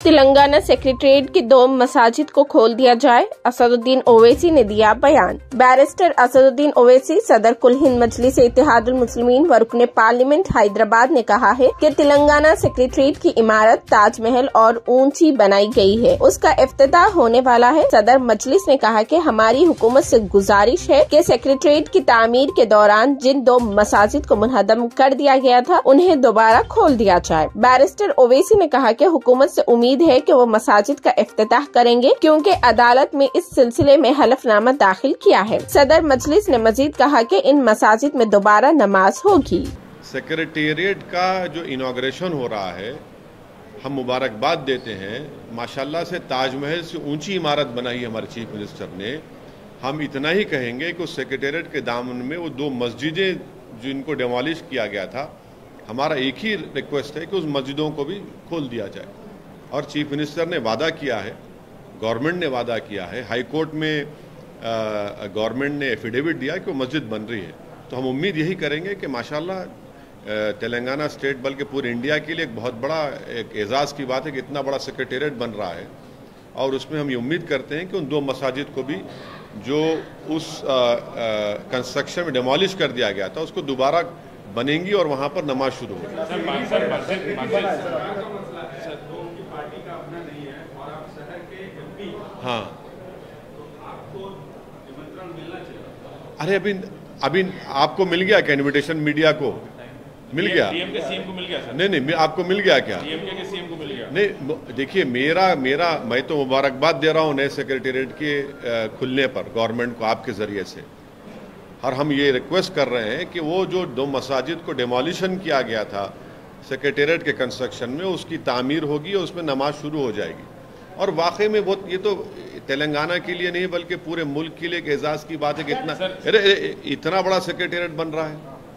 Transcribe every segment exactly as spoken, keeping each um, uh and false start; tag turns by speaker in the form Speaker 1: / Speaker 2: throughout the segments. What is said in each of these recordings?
Speaker 1: Telangana secretariat की दो मसाजिद को खोल दिया जाए, असदुद्दीन ओवैसी ने दिया बयान। बैरिस्टर असदुद्दीन ओवैसी सदर कुल हिंद मजलिस इत्तेहादुल मुस्लिमीन व रुकने पार्लियामेंट हैदराबाद ने कहा है कि तेलंगाना सेक्रेटेरिएट की इमारत ताजमहल और ऊंची बनाई गई है, उसका इफ्तिताह होने वाला है। सदर मजलिस ने कहा कि हमारी हुकूमत से गुजारिश है कि सेक्रेटेरिएट की तामीर के दौरान जिन दो मसाजिद को मुनहदम कर दिया गया था उन्हें दोबारा खोल दिया जाए। बैरिस्टर ओवैसी ने कहा कि हुकूमत से उम्मीद है कि वो मसाजिद का इफ्तिताह करेंगे क्योंकि अदालत में इस सिलसिले में हलफनामा दाखिल किया है। सदर मजलिस ने मजीद कहा कि इन मसाजिद में दोबारा नमाज होगी।
Speaker 2: सेक्रेटेरिएट का जो इनॉग्रेशन हो रहा है, हम मुबारकबाद देते हैं। माशाल्लाह से ताजमहल से ऊंची इमारत बनाई हमारे चीफ मिनिस्टर ने। हम इतना ही कहेंगे कि उस सेक्रेटेरिएट के दामन में वो दो मस्जिदें जिनको डिमोलिश किया गया था, हमारा एक ही रिक्वेस्ट है कि उस मस्जिदों को भी खोल दिया जाए। और चीफ मिनिस्टर ने वादा किया है, गवर्नमेंट ने वादा किया है, हाई कोर्ट में गवर्नमेंट ने एफिडेविट दिया कि वो मस्जिद बन रही है। तो हम उम्मीद यही करेंगे कि माशाल्लाह तेलंगाना स्टेट बल्कि पूरे इंडिया के लिए एक बहुत बड़ा एक एजाज़ की बात है कि इतना बड़ा सेक्रेटेरिएट बन रहा है। और उसमें हम ये उम्मीद करते हैं कि उन दो मसाजिद को भी जो उस कंस्ट्रक्शन में डिमोलिश कर दिया गया था उसको दोबारा बनेंगी और वहाँ पर नमाज शुरू होगी। हाँ, अरे अभी अभी आपको मिल गया क्या इनविटेशन? मीडिया को मिल गया?
Speaker 3: डीएम के सीएम को मिल गया सर?
Speaker 2: नहीं नहीं, आपको मिल गया क्या?
Speaker 3: डीएम के सीएम को मिल गया?
Speaker 2: नहीं, देखिए मेरा मेरा मैं तो मुबारकबाद दे रहा हूँ नए सेक्रेटेरिएट के खुलने पर गवर्नमेंट को आपके ज़रिए से। और हम ये रिक्वेस्ट कर रहे हैं कि वो जो दो मसाजिद को डिमोलिशन किया गया था सेक्रेटेरिएट के कंस्ट्रक्शन में, उसकी तामीर होगी और उसमें नमाज शुरू हो जाएगी। और वाकई में बहुत, ये तो तेलंगाना के लिए नहीं बल्कि पूरे मुल्क के लिए एक एजाज़ की बात है कि इतना अरे इतना बड़ा सेक्रेटेरिएट बन रहा है।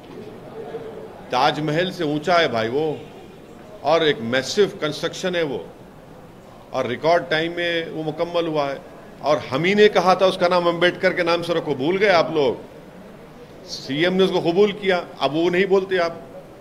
Speaker 2: ताजमहल से ऊंचा है भाई वो, और एक मैसिव कंस्ट्रक्शन है वो, और रिकॉर्ड टाइम में वो मुकम्मल हुआ है। और हम ही ने कहा था उसका नाम अम्बेडकर के नाम से रखो, भूल गए आप लोग? सीएम ने उसको कबूल किया, अब वो नहीं बोलते आप।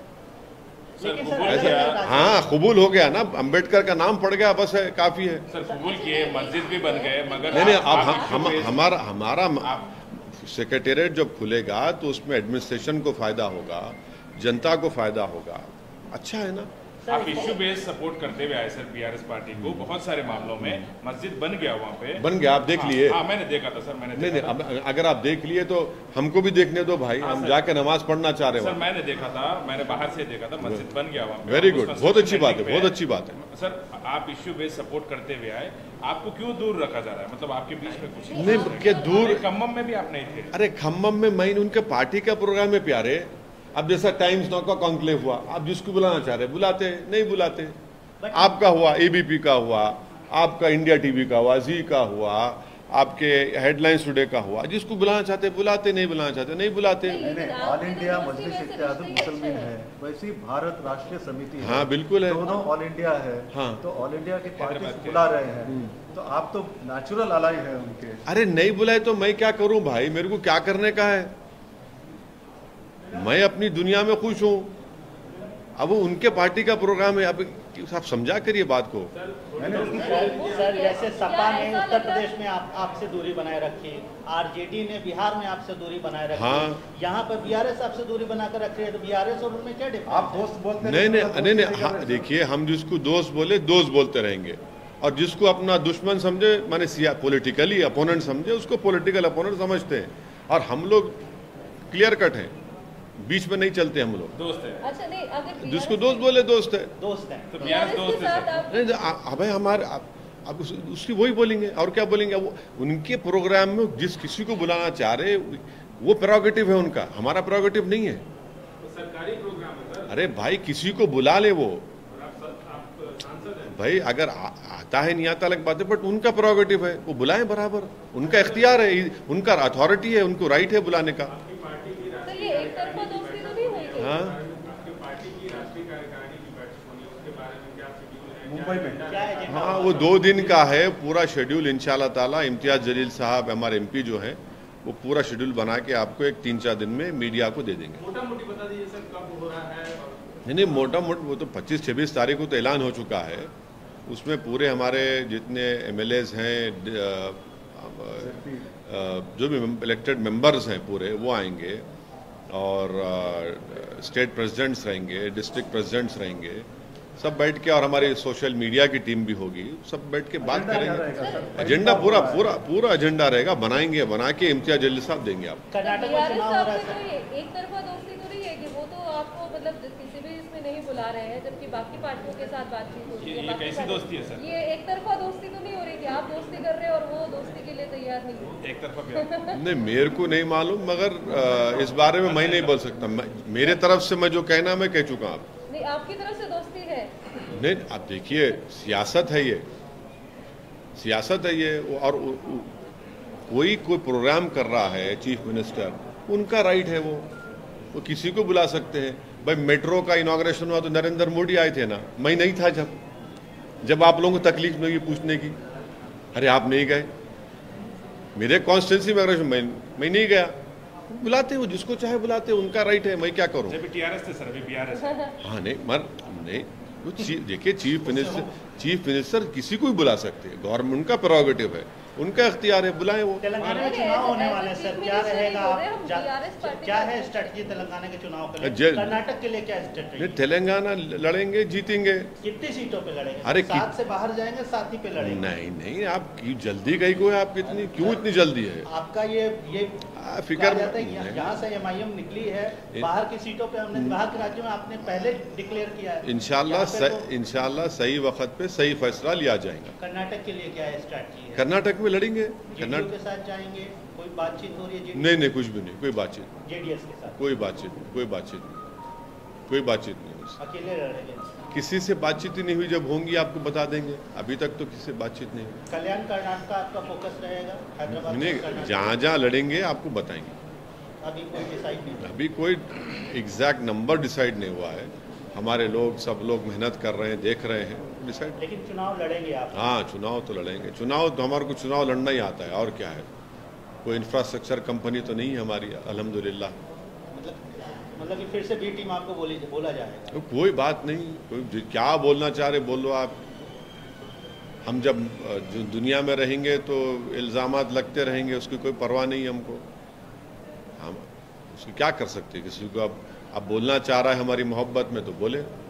Speaker 2: ऐसा हाँ, कबूल हो गया ना, अम्बेडकर का नाम पड़ गया, बस है, काफी है।
Speaker 3: सर कबूल किए, मस्जिद भी बन गए, मगर
Speaker 2: नहीं नहीं, अब हम, हम हमारा हमारा सेक्रेटेरिएट जब खुलेगा तो उसमें एडमिनिस्ट्रेशन को फायदा होगा, जनता को फायदा होगा, अच्छा है ना।
Speaker 3: आप इश्यू बेस्ड सपोर्ट करते हुए आए सर बीआरएस पार्टी को बहुत सारे मामलों में। मस्जिद बन गया वहाँ पे,
Speaker 2: बन गया, आप देख लिए?
Speaker 3: हाँ, मैंने देखा था सर, मैंने
Speaker 2: नहीं नहीं, अगर आप देख लिए तो हमको भी देखने दो भाई, हम जाके नमाज पढ़ना चाह रहे हैं
Speaker 3: सर। मैंने देखा था, मैंने बाहर से देखा था, मस्जिद बन गया वहाँ पे।
Speaker 2: वेरी गुड, बहुत अच्छी बात है, बहुत अच्छी बात है
Speaker 3: सर। आप इश्यू बेस्ड सपोर्ट करते हुए आए, आपको क्यों दूर रखा जा रहा है? मतलब आपके बीच में कुछ
Speaker 2: नहीं के दूर?
Speaker 3: खम्मम में भी आप नहीं थे?
Speaker 2: अरे खम्मम में मैं, उनके पार्टी का प्रोग्राम है प्यारे। अब जैसा टाइम्स नाउ का कॉन्क्लेव हुआ, आप जिसको बुलाना चाह रहे बुलाते, नहीं बुलाते। आपका हुआ, एबीपी का हुआ, आपका इंडिया टीवी का हुआ, जी का हुआ, आपके हेडलाइंस टुडे का हुआ, जिसको बुलाना चाहते बुलाते, नहीं बुलाना चाहते नहीं बुलाते।
Speaker 4: नहीं नहीं, ऑल इंडिया मजलिस इत्तेहादुल मुस्लिमीन है, वैसी भारत राष्ट्रीय समिति है।
Speaker 2: हाँ बिल्कुल है,
Speaker 4: दोनों ऑल इंडिया है। हाँ, तो ऑल इंडिया की पार्टी बुला रहे हैं, तो आप तो नेचुरल अलाई है उनके। अरे
Speaker 2: नहीं बुलाए तो मैं क्या करूं भाई, मेरे को क्या करने का है? मैं अपनी दुनिया में खुश हूं। अब वो उनके पार्टी का प्रोग्राम है, अब आप समझा करिए बात को।
Speaker 5: सर जैसे सपा ने उत्तर प्रदेश में आप आपसे दूरी बनाए रखी, आरजेडी ने बिहार में आपसे दूरी बनाए रखी, हाँ। यहाँ पर बीआरएस आपसे दूरी बनाकर रख रही है, तो बीआरएस और उनमें क्या डिफरेंस?
Speaker 4: आप दोस्त बोलते
Speaker 2: नहीं नहीं नहीं नहीं, हाँ, देखिए हम जिसको दोस्त बोले दोस्त बोलते रहेंगे, और जिसको अपना दुश्मन समझे, माने सिया पॉलिटिकली अपोनेंट समझे, उसको पॉलिटिकल अपोनेंट समझते हैं। और हम लोग क्लियर कट हैं, बीच में नहीं चलते हम लोग।
Speaker 3: दोस्त है।
Speaker 6: अच्छा नहीं, अगर
Speaker 2: जिसको दोस्त बोले दोस्त है,
Speaker 5: दोस्त है
Speaker 3: तो बीआरएस दोस्त है।
Speaker 2: नहीं अब हमारे अब उस, उसकी वही बोलेंगे और क्या बोलेंगे। वो उनके प्रोग्राम में जिस किसी को बुलाना चाह रहे वो प्रेरोगेटिव है उनका, हमारा प्रेरोगेटिव नहीं है।
Speaker 3: सरकारी प्रोग्राम है सर।
Speaker 2: अरे भाई किसी को बुला ले वो, भाई अगर आ, आता है नहीं आता अलग बात है, बट उनका प्रेरोगेटिव है, वो बुलाएं बराबर, उनका इख्तियार है, उनका अथॉरिटी है, उनको राइट है बुलाने का। हाँ
Speaker 4: मुंबई में,
Speaker 2: हाँ वो दो दिन का है पूरा शेड्यूल, इंशाल्लाह ताला। इम्तियाज जलील साहब हमारे एमपी जो हैं, वो पूरा शेड्यूल बना के आपको एक तीन चार दिन में मीडिया को दे देंगे।
Speaker 3: मोटा मोटी बता दीजिए सर कब हो रहा है?
Speaker 2: नहीं नहीं, मोटा मोटा वो तो पच्चीस छब्बीस तारीख को तो ऐलान हो चुका है, उसमें पूरे हमारे जितने एमएलएज हैं, जो भी इलेक्टेड मेंबर्स हैं पूरे वो आएंगे, और स्टेट प्रेसिडेंट्स रहेंगे, डिस्ट्रिक्ट प्रेसिडेंट्स रहेंगे, सब बैठ के, और हमारी सोशल मीडिया की टीम भी होगी, सब बैठ के बात करेंगे। एजेंडा पूरा पूरा पूरा एजेंडा रहेगा, बनाएंगे, बना के इम्तियाज जलील साहब देंगे आप।
Speaker 6: कर्नाटक में चुनाव हो रहा है, एक तरफा दोस्ती तो नहीं है कि वो तो आपको मतलब किसी भी इसमें नहीं बुला रहे हैं, जबकि बाकी पार्टियों के साथ बातचीत होती है।
Speaker 3: ये कैसी दोस्ती है सर?
Speaker 6: ये एक तरफा दोस्ती तो नहीं हो रही थी, आप दोस्ती कर रहे हैं और वो दोस्ती के लिए तैयार नहीं है।
Speaker 3: एक तरफा
Speaker 2: नहीं, मेरे को नहीं मालूम, मगर इस बारे में मैं नहीं बोल सकता। मेरे तरफ से मैं जो कहना मैं कह चुका हूँ।
Speaker 6: नहीं, आपकी तरफ से दोस्ती है?
Speaker 2: नहीं, आप देखिए, सियासत है ये, सियासत है ये। और उ, उ, कोई कोई प्रोग्राम कर रहा है चीफ मिनिस्टर, उनका राइट है, वो वो किसी को बुला सकते हैं। भाई मेट्रो का इनॉग्रेशन हुआ तो नरेंद्र मोदी आए थे ना, मैं नहीं था जब जब आप लोगों को तकलीफ में पूछने की, अरे आप नहीं गए मेरे कॉन्स्टिट्यूंसी में, अगर मैं मैं नहीं गया, बुलाते हो जिसको चाहे बुलाते हो, उनका राइट है, मैं क्या करूं।
Speaker 3: टीआरएस थे सर, अभी बीआरएस।
Speaker 2: हाँ नहीं, मर नहीं, देखिए चीफ मिनिस्टर चीफ मिनिस्टर किसी को भी बुला सकते हैं, गवर्नमेंट उनका प्रोरोगेटिव है, उनका इख्तियार है, बुलाएं वो।
Speaker 5: तेलंगाना में चुनाव होने वाले हैं सर, क्या रहेगा, क्या है स्ट्रेटजी तेलंगाना के चुनाव के लिए? कर्नाटक के लिए क्या स्ट्रेटजी?
Speaker 2: तेलंगाना लड़ेंगे, जीतेंगे।
Speaker 5: कितनी सीटों पे लड़ेंगे?
Speaker 2: अरे
Speaker 5: सात से बाहर जाएंगे, सात ही पे लड़ेंगे?
Speaker 2: नहीं नहीं, आप जल्दी कहीं को है, आप कितनी क्यों इतनी जल्दी है
Speaker 5: आपका? ये ये
Speaker 2: फिक्र
Speaker 5: यहाँ से एमआईएम निकली है, बाहर की सीटों पे हमने, बाहर के राज्यों में आपने पहले डिक्लेयर किया है।
Speaker 2: इंशाल्लाह इंशाल्लाह सही वक्त पे सही फैसला लिया जाएगा।
Speaker 5: कर्नाटक के लिए क्या है स्ट्रेटजी है?
Speaker 2: कर्नाटक में लड़ेंगे,
Speaker 5: कर्नाटक के साथ जाएंगे, कोई बातचीत हो रही है?
Speaker 2: नहीं नहीं, कुछ भी नहीं, कोई बातचीत।
Speaker 5: जेडीएस के साथ
Speaker 2: कोई बातचीत नहीं, कोई बातचीत नहीं, कोई बातचीत नहीं।
Speaker 5: अकेले लड़ेंगे?
Speaker 2: किसी से बातचीत ही नहीं हुई, जब होंगी आपको बता देंगे, अभी तक तो किसी से बातचीत नहीं हुई।
Speaker 5: कल्याण कर्नाटक का आपका फोकस रहेगा? हैदराबाद
Speaker 2: नहीं, जहाँ जहाँ लड़ेंगे आपको बताएंगे।
Speaker 5: अभी कोई डिसाइड नहीं?
Speaker 2: अभी कोई एग्जैक्ट नंबर डिसाइड नहीं हुआ है, हमारे लोग सब लोग मेहनत कर रहे हैं, देख रहे हैं, डिसाइड।
Speaker 5: लेकिन चुनाव लड़ेंगे आप?
Speaker 2: हाँ, चुनाव तो लड़ेंगे। चुनाव तो हमारे को चुनाव लड़ना ही आता है, और क्या है। कोई इंफ्रास्ट्रक्चर कंपनी तो नहीं है हमारी, अल्हम्दुलिल्लाह।
Speaker 5: मतलब मतलब कि फिर से बी टीम आपको बोली बोला जाएगा?
Speaker 2: तो कोई बात नहीं, कोई क्या बोलना चाह रहे बोलो आप। हम जब दुनिया में रहेंगे तो इल्ज़ामात लगते रहेंगे, उसकी कोई परवाह नहीं हमको। हम उसको क्या कर सकते हैं, किसी को अब अब बोलना चाह रहा है हमारी मोहब्बत में तो बोले।